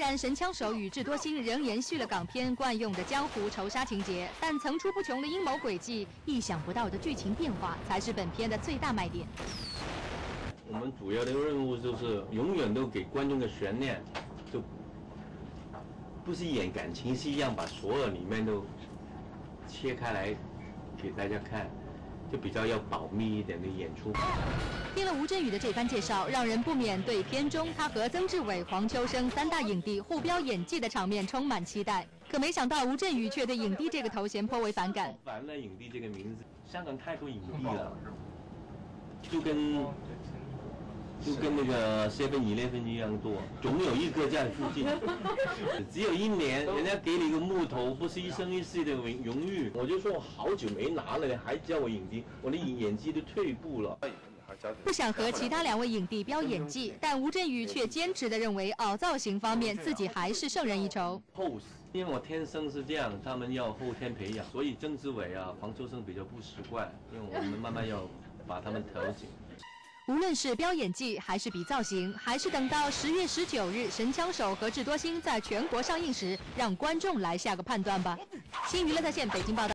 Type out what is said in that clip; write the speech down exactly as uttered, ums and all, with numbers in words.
然神枪手与智多星仍延续了港片惯用的江湖仇杀情节，但层出不穷的阴谋诡计、意想不到的剧情变化，才是本片的最大卖点。 我们主要的任务就是永远都给观众的悬念，就不是演感情戏一样，把所有里面都切开来给大家看，就比较要保密一点的演出。 听了吴镇宇的这番介绍，让人不免对片中他和曾志伟、黄秋生三大影帝互飙演技的场面充满期待。可没想到吴镇宇却对影帝这个头衔颇为反感。 烦了影帝这个名字，香港太多影帝了，就跟就跟那个 seven eleven 一样多，总有一个在附近。只有一年，人家给你一个木头，不是一生一世的荣荣誉。我就说我好久没拿了，你还叫我影帝，我的演技都退步了。 不想和其他两位影帝飙演技，但吴镇宇却坚持地认为，凹造型方面自己还是胜人一筹。 pose， 因为我天生是这样，他们要后天培养，所以曾志伟啊、黄秋生比较不习惯，因为我们慢慢要把他们调整。 无论是飙演技，还是比造型，还是等到十月十九日《神枪手》和《智多星》在全国上映时，让观众来下个判断吧。新娱乐在线北京报道。